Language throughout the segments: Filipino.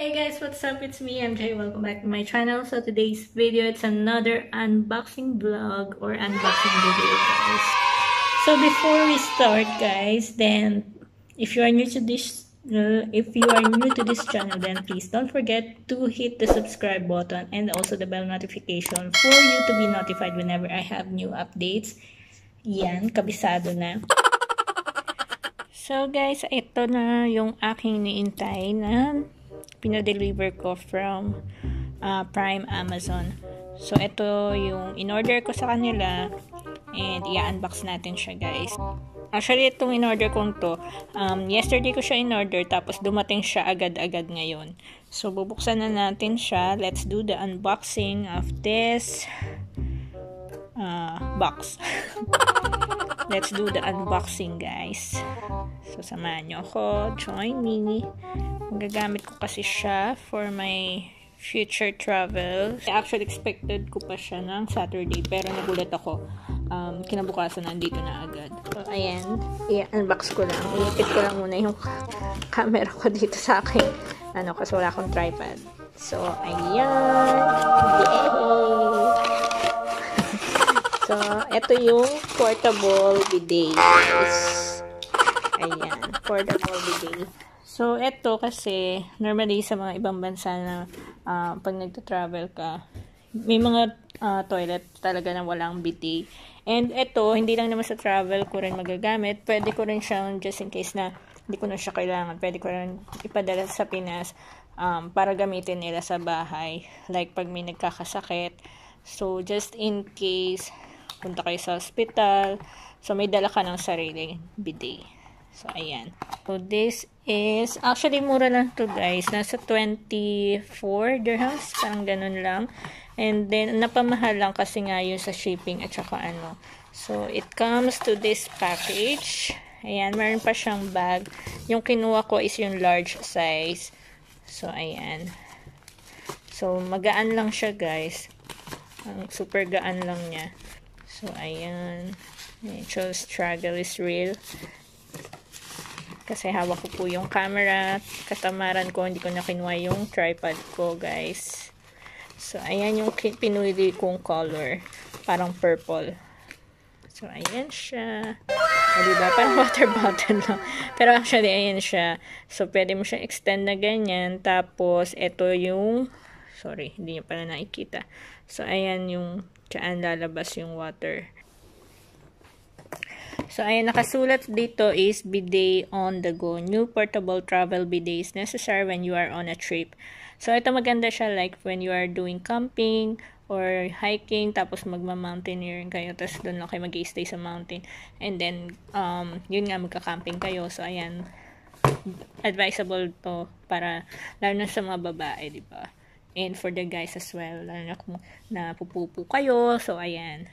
Hey guys, what's up? It's me, MJ. Welcome back to my channel. So today's video, it's another unboxing vlog or unboxing video, guys. So before we start, guys, then if you are new to this channel, then please don't forget to hit the subscribe button and also the bell notification for you to be notified whenever I have new updates. Yan, kabisado na. So guys, ito na yung aking niintay na pinadeliver ko from Prime Amazon. So ito yung in-order ko sa kanila and i-unbox natin siya, guys. Actually, itong in-order kong to, yesterday ko siya in-order tapos dumating siya agad-agad ngayon. So bubuksan na natin siya. Let's do the unboxing of this box. Let's do the unboxing, guys. So, samahan nyo ako. Join me. Magagamit ko kasi siya for my future travel. I actually expected ko pa siya ng Saturday, pero nagulat ako. Kinabukasan, nandito na agad. So, ayan. I-unbox ko lang. Ilipit ko lang muna yung camera ko dito sa akin. Kasi wala akong tripod. So, ayan. Yay! So, ito yung portable bidet, guys. Ayan, portable bidet. So, ito kasi, normally sa mga ibang bansa na pag nagta-travel ka, may mga toilet talaga na walang bidet. And ito, hindi lang naman sa travel ko rin magagamit. Pwede ko rin siyang, just in case na hindi ko na siya kailangan, pwede ko rin ipadala sa Pinas para gamitin nila sa bahay. Like, pag may nagkakasakit. So, just in case punta kayo sa hospital. So, may dala ka ng sariling bidet. So, ayan. So, this is, actually, mura lang to, guys. Nasa 24 dirhams. Parang ganun lang. And then, napamahal lang kasi nga yun sa shipping at saka ano. So, it comes to this package. Ayan, meron pa siyang bag. Yung kinuha ko is yung large size. So, ayan. So, magaan lang siya, guys. Super gaan lang niya. So, ayan. Medyo struggle is real. Kasi hawak ko po yung camera. Katamaran ko, hindi ko na kinuha yung tripod ko, guys. So, ayan yung pinili kong color. Parang purple. So, ayan siya. Diba? Parang water bottle lang. Pero actually, ayan siya. So, pwede mo siya extend na ganyan. Tapos, ito yung sorry, hindi niyo pala nakikita. So, ayan yung dyan lalabas yung water. So, ayan, nakasulat dito is bidet on the go. New portable travel bidet is necessary when you are on a trip. So, ito maganda siya like when you are doing camping or hiking, tapos magma-mountaineering kayo, tapos doon lang kayo mag-stay sa mountain. And then, yun nga, magka-camping kayo. So, ayan, advisable to para, lalo na sa mga babae, diba? And for the guys as well, lalo na kung napupupo kayo. So, ayan.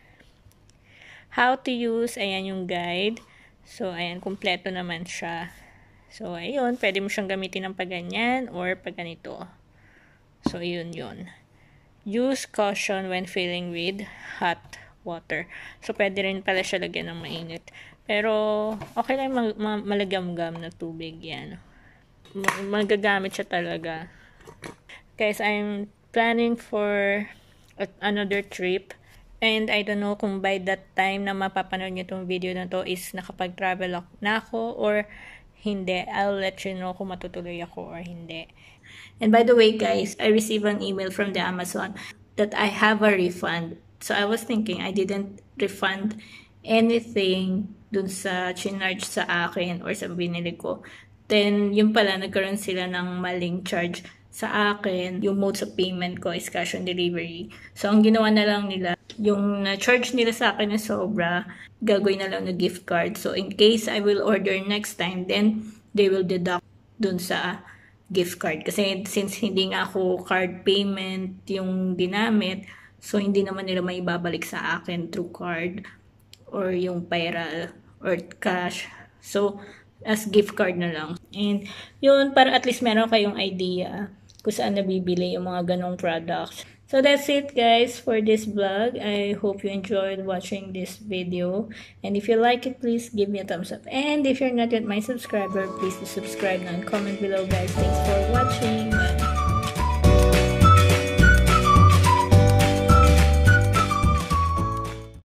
How to use, ayan yung guide. So, ayan, kumpleto naman siya. So, ayun, pwede mo siyang gamitin ng paganyan or paganito. So, yun. Use caution when filling with hot water. So, pwede rin pala siya lagyan ng mainit. Pero, okay lang malagam-gam na tubig yan. Magagamit siya talaga. Guys, I'm planning for another trip. And I don't know kung by that time na mapapanood nyo itong video na to is nakapag-travel na ako or hindi. I'll let you know kung matutuloy ako or hindi. And by the way, guys, I received an email from the Amazon that I have a refund. So I was thinking I didn't refund anything dun sa chinarge sa akin or sa binili ko. Then, yun pala, nagkaroon sila ng maling charge sa akin. Yung mode of payment ko is cash on delivery. So, ang ginawa na lang nila, yung na-charge nila sa akin na sobra, gagawin na lang na gift card. So, in case I will order next time, then they will deduct dun sa gift card. Kasi since hindi nga ako card payment yung ginamit, so hindi naman nila may babalik sa akin through card or yung pera or cash. So, as gift card na lang. And yun, para at least meron kayong idea kung saan nabibili yung mga ganong products. So that's it, guys, for this vlog. I hope you enjoyed watching this video. And if you like it, please give me a thumbs up. And if you're not yet my subscriber, please subscribe and comment below, guys. Thanks for watching.